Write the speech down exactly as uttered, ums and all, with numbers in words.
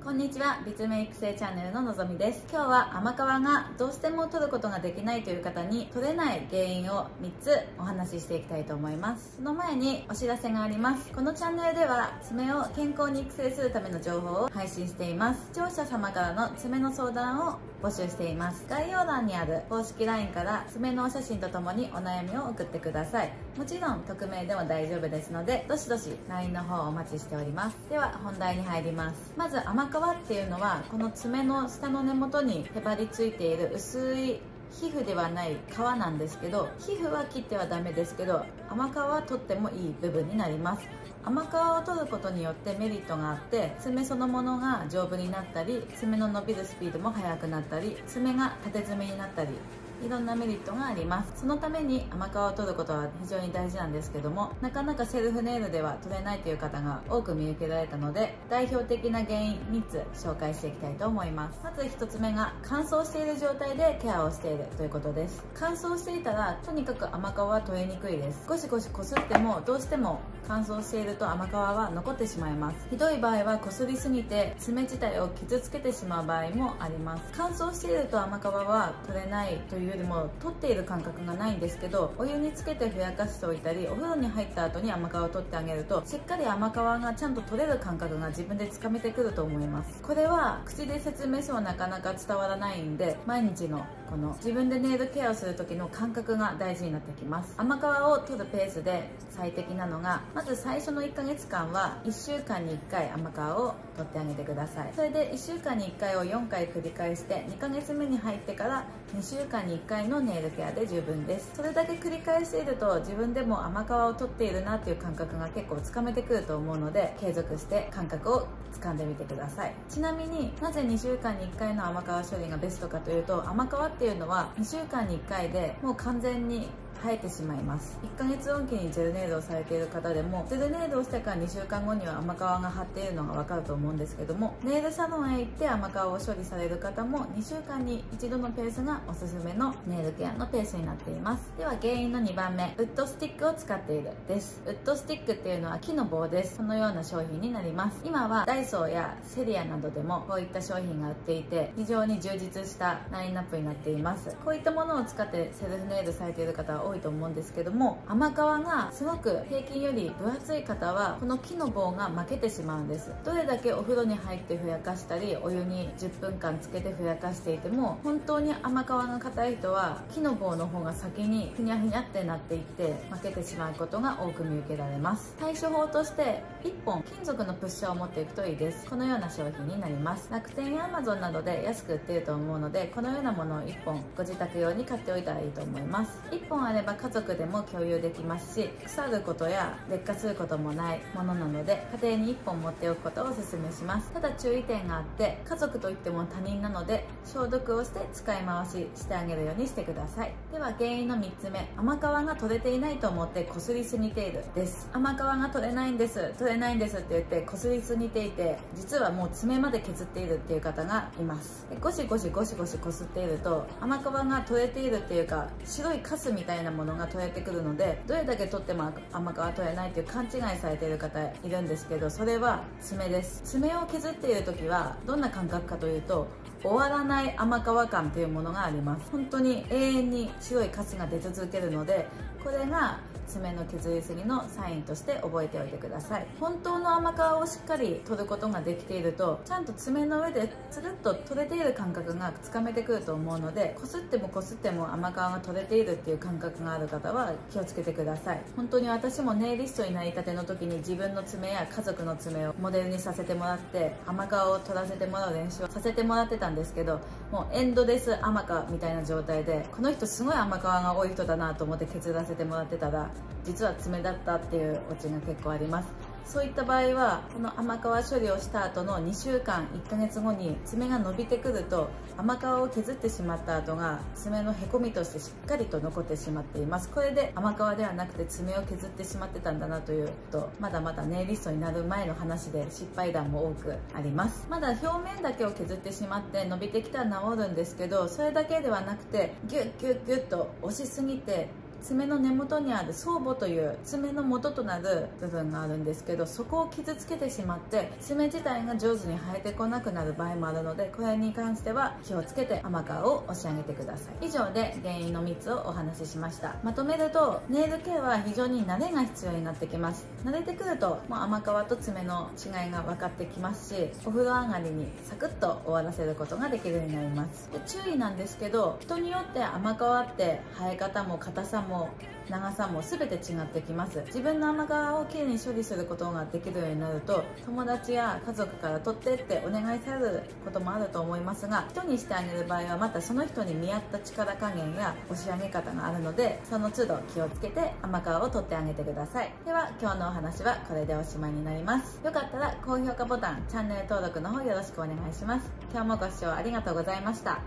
こんにちは、美爪育成チャンネルののぞみです。今日は甘皮がどうしても取ることができないという方に取れない原因をみっつお話ししていきたいと思います。その前にお知らせがあります。このチャンネルでは爪を健康に育成するための情報を配信しています。視聴者様からの爪の相談を募集しています。概要欄にある公式 ライン から爪のお写真とともにお悩みを送ってください。もちろん匿名でも大丈夫ですので、どしどし ライン の方をお待ちしております。では本題に入ります。まず甘皮っていうのはこの爪の下の根元にへばりついている薄い皮膚ではない皮なんですけど、皮膚は切ってはダメですけど甘皮は取ってもいい部分になります。甘皮を取ることによってメリットがあって、爪そのものが丈夫になったり、爪の伸びるスピードも速くなったり、爪が縦爪になったり、いろんなメリットがあります。そのために甘皮を取ることは非常に大事なんですけども、なかなかセルフネイルでは取れないという方が多く見受けられたので、代表的な原因みっつ紹介していきたいと思います。まずひとつめが乾燥している状態でケアをしているということです。乾燥していたらとにかく甘皮は取れにくいです。ゴシゴシこすってもどうしても乾燥していると甘皮は残ってしまいます。ひどい場合はこすりすぎて爪自体を傷つけてしまう場合もあります。乾燥していると甘皮は取れないというよりも取っている感覚がないんですけど、お湯につけてふやかしておいたり、お風呂に入った後に甘皮を取ってあげるとしっかり甘皮がちゃんと取れる感覚が自分でつかめてくると思います。これは口で説明してもなかなか伝わらないんで、毎日のこの自分でネイルケアをする時の感覚が大事になってきます。甘皮を取るペースで最適なのが、まず最初のいっかげつかんはいっしゅうかんにいっかい甘皮を取ってあげてください。それでいっしゅうかんにいっかいをよんかい繰り返して、にかげつめに入ってからにしゅうかんにいっかいのネイルケアで十分です。それだけ繰り返していると自分でも甘皮を取っているなっていう感覚が結構つかめてくると思うので、継続して感覚を掴んでみてください。ちなみになぜにしゅうかんにいっかいの甘皮処理がベストかというと、甘皮っていうのはにしゅうかんにいっかいでもう完全に生えてしまいます。いっかげつおきにジェルネイルをされている方でも、ジェルネイルをしてからにしゅうかんごには甘皮が張っているのが分かると思うんですけども、ネイルサロンへ行って甘皮を処理される方もにしゅうかんにいちどのペースがおすすめのネイルケアのペースになっています。では原因のにばんめ、ウッドスティックを使っているです。ウッドスティックっていうのは木の棒です。このような商品になります。今はダイソーやセリアなどでもこういった商品が売っていて、非常に充実したラインナップになっています。こういったものを使ってセルフネイルされている方は多いと思うんですけども、甘皮がすごく平均より分厚い方はこの木の棒が負けてしまうんです。どれだけお風呂に入ってふやかしたり、お湯にじゅっぷんかんつけてふやかしていても、本当に甘皮が硬い人は木の棒の方が先にふにゃふにゃってなっていって負けてしまうことが多く見受けられます。対処法としていっぽん金属のプッシャーを持っていくといいです。このような商品になります。楽天やアマゾンなどで安く売っていると思うので、このようなものをいっぽんご自宅用に買っておいたらいいと思います。いっぽんあれば家族でも共有できますし、腐ることや劣化することもないものなので、家庭にいっぽん持っておくことをお勧めします。ただ注意点があって、家族といっても他人なので消毒をして使い回ししてあげるようにしてください。では原因のみっつめ、甘皮が取れていないと思ってこすりすぎているです。甘皮が取れないんです取れないんですって言ってこすりすぎていて、実はもう爪まで削っているっていう方がいます。ゴシゴシゴシゴシこすっていると甘皮が取れているっていうか、白いカスみたいなものが取れてくるので、どれだけ取っても甘皮は取れないっていう勘違いされている方いるんですけど、それは爪です。爪を削っている時はどんな感覚かというと、終わらない甘皮感というものがあります。本当に永遠に白いカスが出続けるので、これが爪の削りすぎのサインとして覚えておいてください。本当の甘皮をしっかり取ることができていると、ちゃんと爪の上でつるっと取れている感覚がつかめてくると思うので、こすってもこすっても甘皮が取れているっていう感覚がある方は気をつけてください。本当に私もネイリストになりたての時に自分の爪や家族の爪をモデルにさせてもらって、甘皮を取らせてもらう練習をさせてもらってたんですけど、もうエンドレス甘皮みたいな状態で、この人すごい甘皮が多い人だなと思って削らせてもらってたら、実は爪だったっていうオチが結構あります。そういった場合はこの甘皮処理をした後のにしゅうかんいっかげつごに爪が伸びてくると、甘皮を削ってしまった後が爪のへこみとしてしっかりと残ってしまっています。これで甘皮ではなくて爪を削ってしまってたんだなというと、まだまだネイリストになる前の話で失敗談も多くあります。まだ表面だけを削ってしまって伸びてきたら治るんですけど、それだけではなくてギュッギュッギュッと押しすぎて爪の根元にある僧帽という爪の元となる部分があるんですけど、そこを傷つけてしまって爪自体が上手に生えてこなくなる場合もあるので、これに関しては気をつけて甘皮を押し上げてください。以上で原因のみっつをお話ししました。まとめると、ネイルケアは非常に慣れが必要になってきます。慣れてくるともう甘皮と爪の違いが分かってきますし、お風呂上がりにサクッと終わらせることができるようになります。で、注意なんですけど、人によって甘皮って生え方も硬さも長さも全て違ってきます。自分の甘皮をきれいに処理することができるようになると、友達や家族から取ってってお願いされることもあると思いますが、人にしてあげる場合はまたその人に見合った力加減や押し上げ方があるので、その都度気をつけて甘皮を取ってあげてください。では今日のお話はこれでおしまいになります。よかったら高評価ボタン、チャンネル登録の方よろしくお願いします。今日もご視聴ありがとうございました。